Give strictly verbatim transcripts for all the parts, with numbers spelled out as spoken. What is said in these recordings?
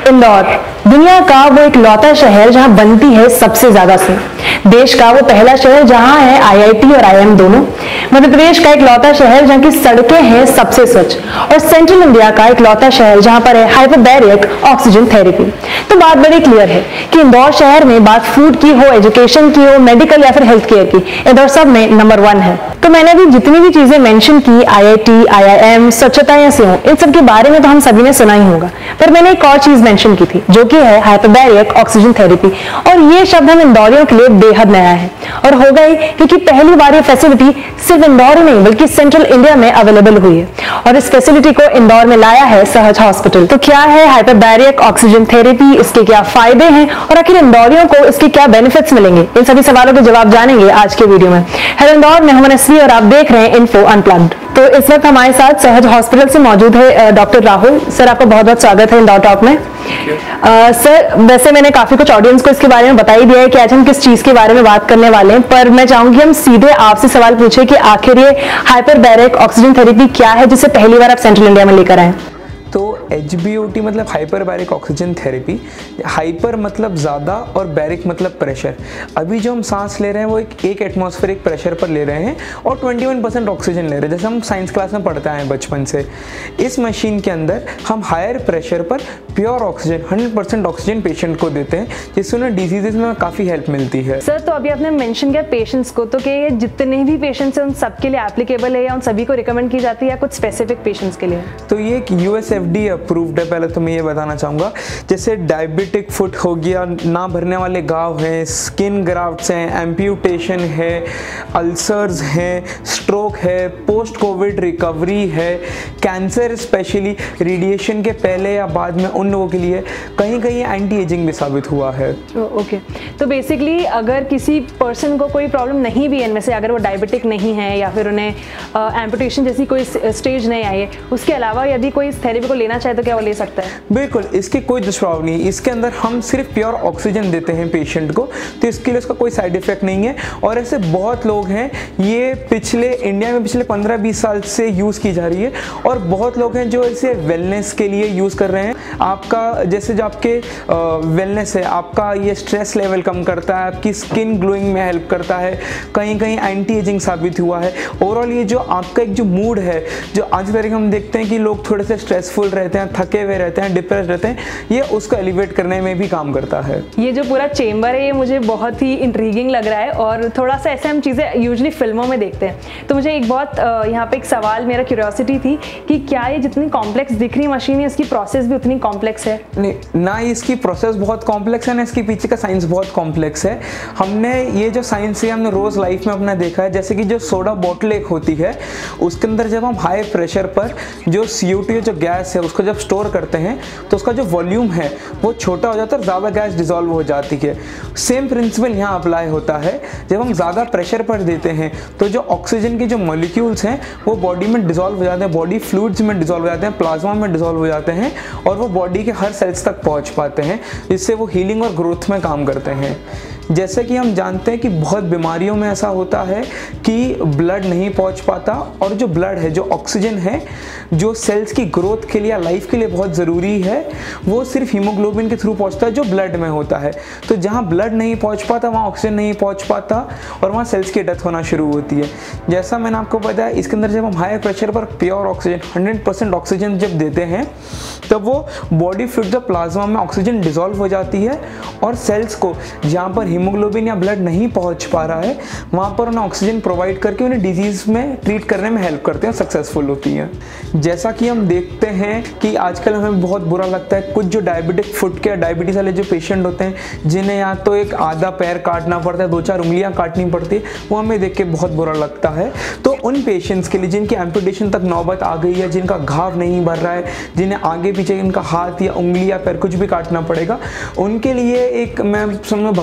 इंदौर दुनिया का वो एक लौता शहर जहां बनती है सबसे ज्यादा से। देश का वो पहला शहर जहां है आई आई टी और आई आई एम दोनों। मध्य प्रदेश का एक लौता शहर जहां की सड़कें हैं सबसे स्वच्छ, और सेंट्रल इंडिया का एक लौता शहर जहां पर है हाइपरबैरिक ऑक्सीजन थेरेपी। तो बात बड़ी क्लियर है कि इंदौर शहर में बात फूड की हो, एजुकेशन की हो, मेडिकल या फिर हेल्थ केयर की, इंदौर सब में नंबर वन है। तो मैंने भी जितनी भी चीजें मेंशन की, आई I T, I I am, स्वच्छता या से हो, इन सब के बारे में तो हम सभी ने सुना ही होगा, पर मैंने एक और चीज मेंशन की थी जो कि है हाइपरबैरिक ऑक्सीजन थेरेपी। और ये शब्द हम इंदौरियों के लिए बेहद नया है और होगा ही, क्योंकि पहली बार ये फैसिलिटी सिर्फ इंदौर नहीं बल्कि सेंट्रल इंडिया में अवेलेबल हुई है, और इस फैसिलिटी को इंदौर में लाया है सहज हॉस्पिटल। तो क्या है हाइपरबैरिक ऑक्सीजन थेरेपी, इसके क्या फायदे हैं और आखिर इंदौरियों को इसके क्या बेनिफिट्स मिलेंगे, इन सभी सवालों के जवाब जानेंगे आज के वीडियो में। हेलो इंदौर, मैं हूं मनस्वी और आप देख रहे हैं इन्फो अनप्लग्ड। तो इस वक्त हमारे साथ सहज हॉस्पिटल से मौजूद है डॉक्टर राहुल सर। आपका बहुत बहुत स्वागत है इंदौर टॉक में। आ, सर, वैसे मैंने काफी कुछ ऑडियंस को इसके बारे में बता ही दिया है कि आज हम किस चीज के बारे में बात करने वाले हैं, पर मैं चाहूंगी हम सीधे आपसे सवाल पूछे कि आखिर ये हाइपरबैरिक ऑक्सीजन थेरेपी क्या है जिसे पहली बार आप सेंट्रल इंडिया में लेकर आए। तो एच बी ओ टी मतलब हाइपरबैरिक ऑक्सीजन थेरेपी। हाइपर मतलब ज़्यादा और बैरिक मतलब प्रेशर। अभी जो हम सांस ले रहे हैं वो एक एक एटमॉस्फेरिक प्रेशर पर ले रहे हैं और इक्कीस परसेंट ऑक्सीजन ले रहे हैं, जैसे हम साइंस क्लास में पढ़ते हैं बचपन से। इस मशीन के अंदर हम हायर प्रेशर पर pure oxygen hundred percent oxygen patient को देते हैं, जिससे उन्हें डिजीजेज में काफ़ी हेल्प मिलती है। सर, तो अभी आपने मेंशन किया पेशेंट्स को, तो क्या जितने भी पेशेंट्स हैं उन सबके लिए एप्लीकेबल है या उन सभी को रिकमेंड की जाती है या कुछ स्पेसिफिक पेशेंट्स के लिए? तो ये एक U S F D approved है। पहले तो मैं ये बताना चाहूँगा, जैसे डायबिटिक फुट हो गया, ना भरने वाले घाव हैं, स्किन ग्राफ्ट्स हैं, एम्प्यूटेशन है, अल्सर्स हैं, स्ट्रोक है, पोस्ट कोविड रिकवरी है, कैंसर स्पेशली रेडिएशन के पहले या बाद में उन लोगों के लिए कहीं कहीं एंटी एजिंग भी साबित हुआ है। ओके, तो बेसिकली अगर किसी पर्सन को कोई प्रॉब्लम नहीं भी है इनमें से, अगर वो डायबिटिक नहीं है या फिर उन्हें एम्प्यूटेशन जैसी कोई स्टेज नहीं आई है, उसके अलावा यदि कोई इस थेरेपी को लेना चाहे तो क्या वो ले सकता है? बिल्कुल, इसकी कोई दुष्प्रभाव नहीं। इसके अंदर हम सिर्फ प्योर ऑक्सीजन देते हैं पेशेंट को, तो इसके लिए इसका कोई साइड इफेक्ट नहीं है। और ऐसे बहुत लोग हैं, ये पिछले इंडिया में पिछले पंद्रह बीस साल से यूज़ की जा रही है, और बहुत लोग हैं जो इसे वेलनेस के लिए यूज़ कर रहे हैं। आपका जैसे जो आपके वेलनेस है, आपका ये स्ट्रेस लेवल कम करता है, आपकी स्किन ग्लोइंग में हेल्प करता है, कहीं कहीं एंटी एजिंग साबित हुआ है। ओवरऑल ये जो आपका एक जो मूड है, जो आज तारीख हम देखते हैं कि लोग थोड़े से स्ट्रेसफुल रहते हैं, थके हुए रहते हैं, डिप्रेस रहते हैं, ये उसको एलिवेट करने में भी काम करता है। ये जो पूरा चेंबर है ये मुझे बहुत ही इंट्रीगिंग लग रहा है, और थोड़ा सा ऐसे हम चीज़ें यूजुअली फिल्मों में देखते हैं। तो मुझे एक बहुत यहाँ पे एक सवाल, मेरा क्यूरियोसिटी थी कि क्या ये जितनी कॉम्प्लेक्स दिख रही मशीन है, इसकी प्रोसेस भी उतनी कॉम्प्लेक्स है? नहीं, ना इसकी प्रोसेस बहुत कॉम्प्लेक्स है, ना इसके पीछे का साइंस बहुत कॉम्प्लेक्स है। हमने ये जो साइंस है हमने रोज़ लाइफ में अपना देखा है, जैसे कि जो सोडा बॉटल एक होती है, उसके अंदर जब हम हाई प्रेशर पर जो सी ओ टू जो गैस है उसको जब स्टोर करते हैं तो उसका जो वॉल्यूम है वो छोटा हो जाता है और ज़्यादा गैस डिजॉल्व हो जाती है। सेम प्रिंसिपल यहाँ अप्लाई होता है। जब हम ज़्यादा प्रेशर पर देते हैं तो जो ऑक्सीजन के जो मॉलिक्यूल्स हैं वो बॉडी में डिजॉल्व हो जाते हैं, बॉडी फ्लूइड्स में डिजॉल्व हो जाते हैं, प्लाज्मा में डिजॉल्व हो जाते हैं, और वो बॉडी के हर सेल्स तक पहुँच पाते हैं, जिससे वो हीलिंग और ग्रोथ में काम करते हैं। जैसे कि हम जानते हैं कि बहुत बीमारियों में ऐसा होता है कि ब्लड नहीं पहुंच पाता, और जो ब्लड है, जो ऑक्सीजन है, जो सेल्स की ग्रोथ के लिए या लाइफ के लिए बहुत ज़रूरी है, वो सिर्फ हीमोग्लोबिन के थ्रू पहुंचता है जो ब्लड में होता है। तो जहां ब्लड नहीं पहुंच पाता वहां ऑक्सीजन नहीं पहुंच पाता और वहां सेल्स की डेथ होना शुरू होती है। जैसा मैंने आपको बताया, इसके अंदर जब हम हाई प्रेशर पर pure oxygen hundred percent oxygen जब देते हैं तब वो बॉडी फ्लूइड जो प्लाज्मा में ऑक्सीजन डिजॉल्व हो जाती है, और सेल्स को जहाँ पर हीमोग्लोबिन या ब्लड नहीं पहुंच पा रहा है वहाँ पर उन्हें ऑक्सीजन प्रोवाइड करके उन्हें डिजीज में ट्रीट करने में हेल्प करते हैं, सक्सेसफुल होती हैं। जैसा कि हम देखते हैं कि आजकल हमें बहुत बुरा लगता है, कुछ जो डायबिटिक फुट के डायबिटीज़ वाले जो पेशेंट होते हैं जिन्हें या तो एक आधा पैर काटना पड़ता है, दो चार उंगलियाँ काटनी पड़ती है, वो हमें देख के बहुत बुरा लगता है। तो उन पेशेंट्स के लिए जिनकी एम्पुटेशन तक नौबत आ गई है, जिनका घाव नहीं भर रहा है, जिन्हें आगे पीछे इनका हाथ या उंगली या पैर कुछ भी काटना पड़ेगा, उनके लिए एक मैं समझो भगवान का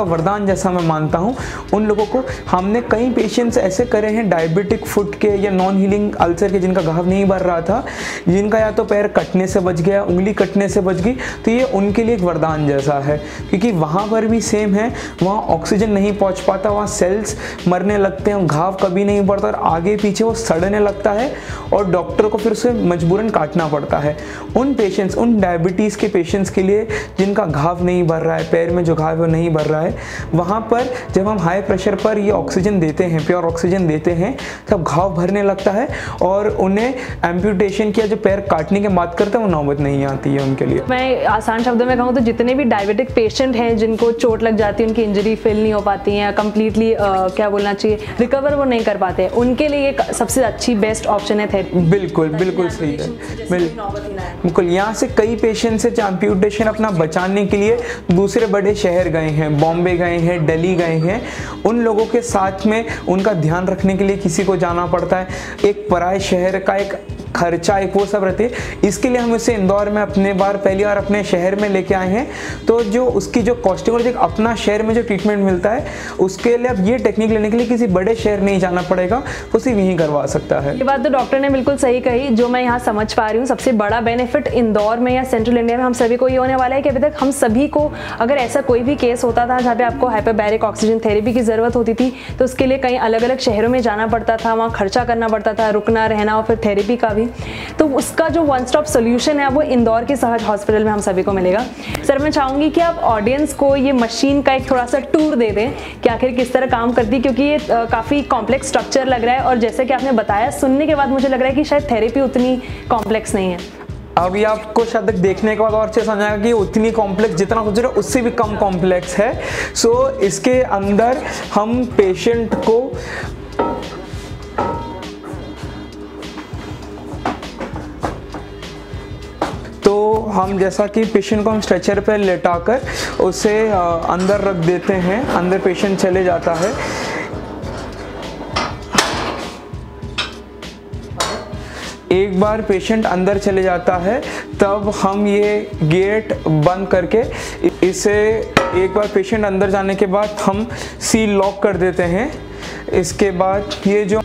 वरदान जैसा मैं मानता हूँ उन लोगों को। हमने कई पेशेंट्स ऐसे करे हैं डायबिटिक फुट के या नॉन हीलिंग अल्सर के, जिनका घाव नहीं भर रहा था, जिनका या तो पैर कटने से बच गया, उंगली कटने से बच गई, तो ये उनके लिए एक वरदान जैसा है, क्योंकि वहाँ पर भी सेम है, वहाँ ऑक्सीजन नहीं पहुँच पाता, वहाँ सेल्स मरने लगते हैं, घाव कभी नहीं बढ़ता और आगे पीछे वो सड़ने लगता है और डॉक्टर को फिर उसे मजबूरन काटना पड़ता है। उन पेशेंट्स, उन डायबिटीज़ के पेशेंट्स के लिए जिनका घाव नहीं भर रहा है, पैर में जो घाव है वो नहीं भर रहा है, वहाँ पर जब हम हाई प्रेशर पर ये ऑक्सीजन देते हैं, प्योर ऑक्सीजन देते हैं, तब घाव भरने लगता है और उन्हें एम्प्यूटेशन किया जो पैर काटने की बात करते हैं वो नौबत नहीं आती है उनके लिए। मैं आसान शब्दों में कहूँ तो जितने भी डायबिटिक पेशेंट हैं जिनको चोट लग जाती है, उनकी इंजरी फिल नहीं हो पाती है, कंप्लीटली क्या बोलना चाहिए, रिकवर वो नहीं कर पाते, उनके लिए एक सबसे अच्छी बेस्ट ऑप्शन है थेरेपी। बिल्कुल बिल्कुल सही है, बिल्कुल। यहाँ से कई पेशेंट्स है एम्प्यूटेशन अपना बचाने के लिए दूसरे बड़े शहर गए हैं, बॉम्बे गए हैं, दिल्ली गए हैं, उन लोगों के साथ में उनका ध्यान रखने के लिए किसी को जाना पड़ता है, एक पराए शहर का एक खर्चा, एक वो सब रहती है। इसके लिए हम इसे इंदौर में अपने बार पहली बार अपने शहर में लेके आए हैं, तो जो उसकी जो कॉस्टिंग और जो अपना शहर में जो ट्रीटमेंट मिलता है उसके लिए अब ये टेक्निक लेने के लिए किसी बड़े शहर नहीं जाना पड़ेगा, वो सिर्फ यहीं करवा सकता है। ये बात तो डॉक्टर ने बिल्कुल सही कही, जो मैं यहाँ समझ पा रही हूँ। सबसे बड़ा बेनिफिट इंदौर में या सेंट्रल इंडिया में हम सभी को ये होने वाला है कि अभी तक हम सभी को अगर ऐसा कोई भी केस होता था जहाँ पे आपको हाइपरबैरिक ऑक्सीजन थेरेपी की ज़रूरत होती थी, तो उसके लिए कई अलग अलग शहरों में जाना पड़ता था, वहाँ खर्चा करना पड़ता था, रुकना रहना और फिर थेरेपी का भी, तो उसका जो वन स्टॉप सोल्यूशन है वो इंदौर के सहज हॉस्पिटल में हम सभी को मिलेगा। सर मैं चाहूँगी कि आप ऑडियंस को ये मशीन का एक थोड़ा सा टूर दे दें कि आखिर किस तरह काम करती है, क्योंकि ये काफ़ी कॉम्प्लेक्स स्ट्रक्चर लग रहा है और जैसे कि आपने बताया, सुनने के बाद मुझे लग रहा है कि शायद थेरेपी उतनी कॉम्प्लेक्स नहीं है। अभी आपको शायद देखने के बाद और अच्छे समझ आएगा कि उतनी कॉम्प्लेक्स जितना सोच रहे हो उससे भी कम कॉम्प्लेक्स है। सो so, इसके अंदर हम पेशेंट को तो हम जैसा कि पेशेंट को हम स्ट्रेचर पर लेटाकर उसे अंदर रख देते हैं, अंदर पेशेंट चले जाता है। एक बार पेशेंट अंदर चले जाता है तब हम ये गेट बंद करके इसे, एक बार पेशेंट अंदर जाने के बाद हम सील लॉक कर देते हैं। इसके बाद ये जो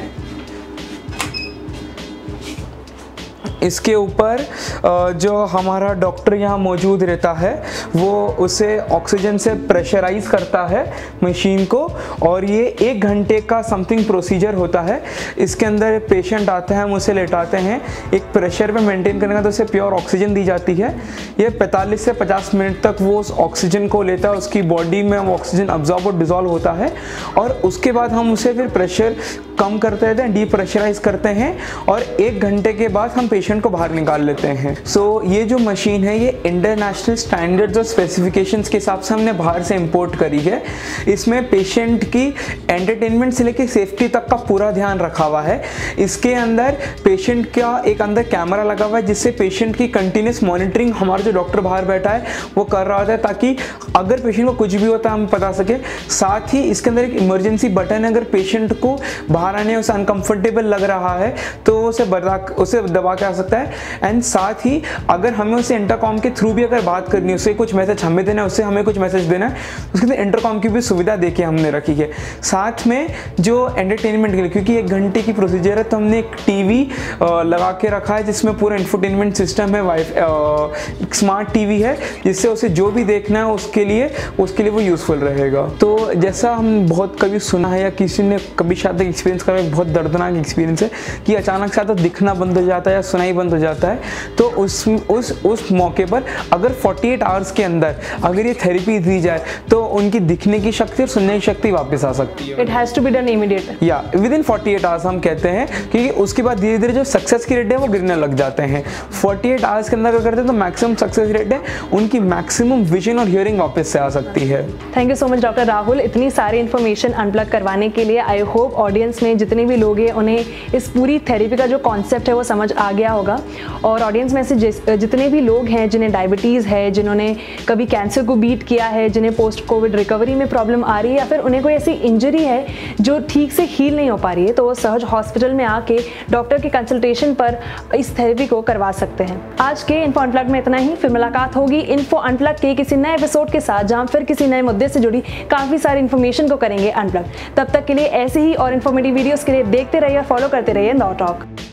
इसके ऊपर जो हमारा डॉक्टर यहाँ मौजूद रहता है वो उसे ऑक्सीजन से प्रेशराइज करता है मशीन को, और ये एक घंटे का समथिंग प्रोसीजर होता है। इसके अंदर पेशेंट आता है, हम उसे लेटाते हैं, एक प्रेशर पे मेंटेन करने का तो उसे प्योर ऑक्सीजन दी जाती है। ये पैंतालीस से पचास मिनट तक वो उस ऑक्सीजन को लेता है, उसकी बॉडी में वो ऑक्सीजन अब्जॉर्ब और डिजॉल्व होता है, और उसके बाद हम उसे फिर प्रेशर कम करते रहते हैं, डीप्रेशराइज करते हैं, और एक घंटे के बाद हम पेशेंट को बाहर निकाल लेते हैं। सो so, ये जो मशीन है ये इंटरनेशनल स्टैंडर्ड्स और स्पेसिफिकेशंस के हिसाब से हमने बाहर से इंपोर्ट करी है। इसमें पेशेंट की एंटरटेनमेंट से लेकर सेफ्टी तक का पूरा ध्यान रखा हुआ है। इसके अंदर पेशेंट का एक अंदर कैमरा लगा हुआ है जिससे पेशेंट की कंटिन्यूस मॉनिटरिंग हमारा जो डॉक्टर बाहर बैठा है वो कर रहा होता है, ताकि अगर पेशेंट को कुछ भी होता है हम बता सके। साथ ही इसके अंदर एक इमरजेंसी बटन है, अगर पेशेंट को बाहर आने उसे अनकंफर्टेबल लग रहा है तो उसे बर्दा उसे दबा के आ सकता है। एंड साथ ही अगर हमें उसे इंटरकॉम के थ्रू भी अगर बात करनी है, उसे कुछ मैसेज हमें देना है, उससे हमें कुछ मैसेज देना है, उसके अंदर इंटरकॉम की भी सुविधा देके हमने रखी है। साथ में जो एंटरटेनमेंट के लिए, क्योंकि एक घंटे की प्रोसीजर है, तो हमने एक टीवी लगा के रखा है जिसमें पूरा इंफोटेनमेंट सिस्टम है, वाईफाई स्मार्ट टीवी है, जिससे उसे जो भी देखना है उसके लिए उसके लिए वो यूज़फुल रहेगा। तो जैसा हम बहुत कभी सुना है या किसी ने कभी शायद एक्सपीरियंस करा, एक बहुत दर्दनाक एक्सपीरियंस है कि अचानक से तो दिखना बंद हो जाता है या सुनाई बंद हो जाता है। तो उस उस उस मौके पर अगर अड़तालीस आवर्स के अंदर अगर ये थेरेपी दी जाए तो उनकी दिखने की शक्ति और सुनने की शक्ति वापस आ सकती है। It has to be done immediate, या विद इन अड़तालीस आवर्स हम कहते हैं, क्योंकि उसके बाद धीरे धीरे जो सक्सेस की रेट है वो गिरने लग जाते हैं। अड़तालीस आवर्स के अंदर अगर करते हैं तो मैक्सिमम सक्सेस रेट है, उनकी मैक्सिमम विजन और हियरिंग वापस से आ सकती है। Thank you so much doctor Rahul, इतनी सारी इन्फॉर्मेशन अनप्लग करवाने के लिए। आई होप ऑडियंस में जितने भी लोग हैं उन्हें इस पूरी थेरेपी का जो कॉन्सेप्ट है वो समझ आ गया होगा। और ऑडियंस में से जितने भी लोग हैं जिन्हें डायबिटीज़ है, जिन्होंने कभी कैंसर को बीट किया है, जिन्हें पोस्ट कोविड रिकवरी में प्रॉब्लम आ रही है या फिर उन्हें कोई ऐसी इंजरी है जो ठीक से हील नहीं हो पा रही है, तो वो सहज हॉस्पिटल में आके डॉक्टर के कंसल्टेशन पर इस थेरेपी को करवा सकते हैं। आज के इन्फो अनप्लग्ड में इतना ही। फिर मुलाकात होगी इन्फो अनप्लग्ड के किसी नए एपिसोड के साथ, जहां फिर किसी नए मुद्दे से जुड़ी काफी सारी इन्फॉर्मेशन को करेंगे अनप्लग्ड। तब तक के लिए ऐसे ही और इन्फॉर्मेटिव वीडियोस के लिए देखते रहिए, फॉलो करते रहिए द टॉक।